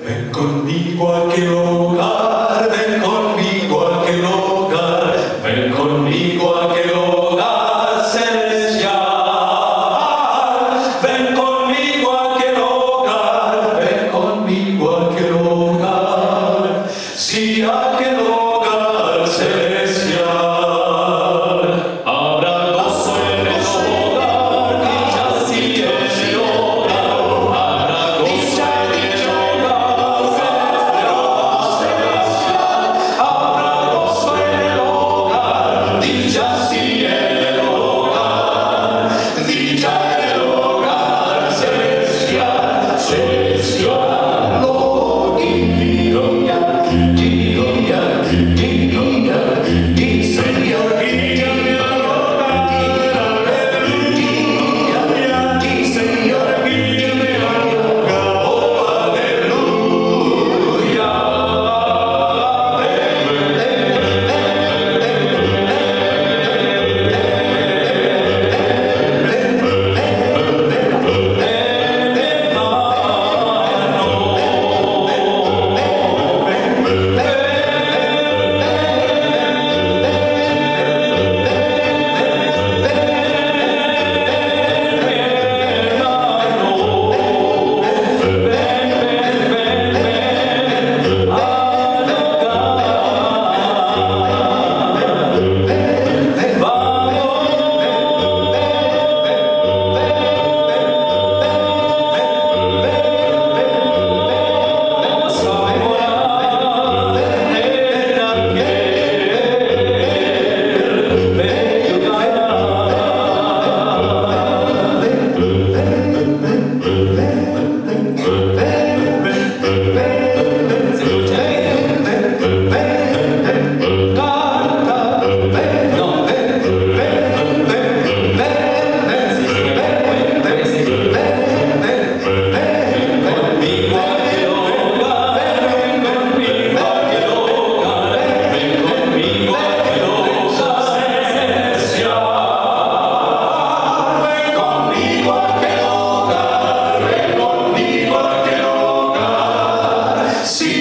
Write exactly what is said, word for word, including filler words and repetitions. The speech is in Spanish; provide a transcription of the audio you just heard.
Ven conmigo a aquel hogar, ven conmigo a aquel hogar, ven conmigo a aquel hogar celestial. Ven conmigo a aquel hogar, ven conmigo a aquel hogar, sí, aquel hogar celestial. Habrá gozo en el hogar, dicha sí en el hogar, habrá gozo en el hogar celestial. Habrá gozo en el hogar, dicha sí en el hogar, dicha en el hogar celestial, celestial. Oh, guía, guía, guía, guía, Señor, guía mi hogar, guía, guía, Señor, guía mi hogar. Oh, aleluya. Sí.